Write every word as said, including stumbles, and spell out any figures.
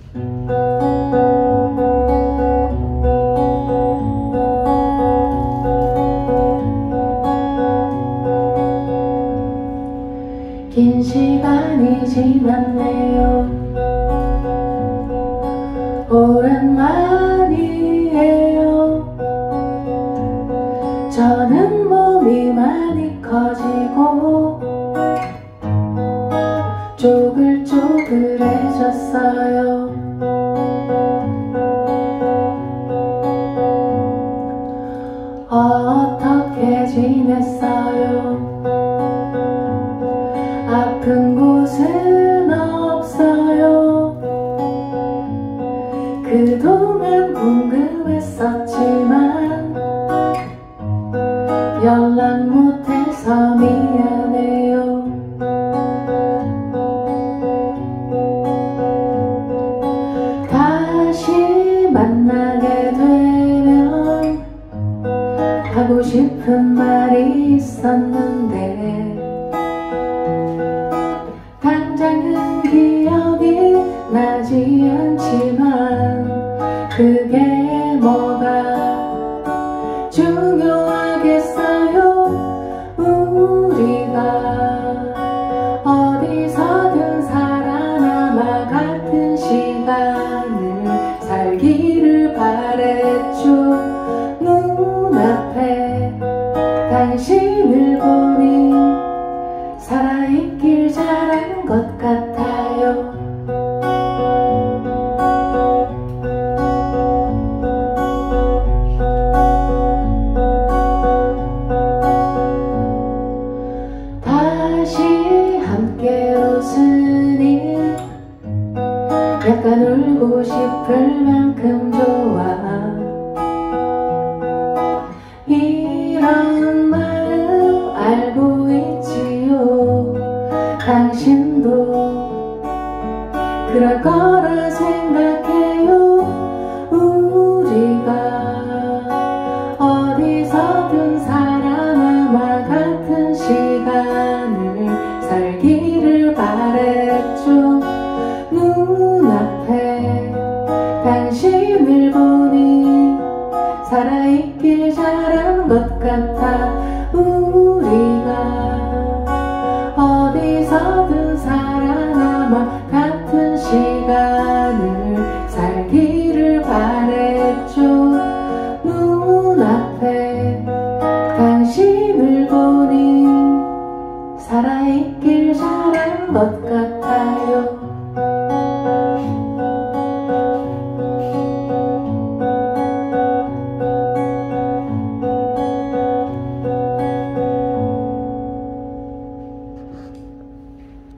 긴 시간이 지났네요. 오랜만이에요. 저는 몸이 많이 커지고 쪼글쪼글해졌어요. 어떻게 지냈어요? 아픈 곳은 없어요. 그동안 궁금했었지만 연락 못해서 미안해요. 다시 만나게 되면 하고 싶은 말이 있었는데 당장은 기억이 나지 않지만 그게 뭐가 중요하겠어요. 우리가 어디서든 살아남아 같은 시간을 살기를 바랬죠. 눈앞에 당신을 보니 살아있길 잘한 것 같아요. 다시 함께 웃으니 약간 울고 싶을 만큼 좋아. 이런 마음 알고 있지요. 당신도 그럴 거라 생각해요. 우리가 어디서든 살아남아 같은 시간을 살기를 바랬죠. 눈앞에 당신을 보니 살아있길 잘한 것 같아.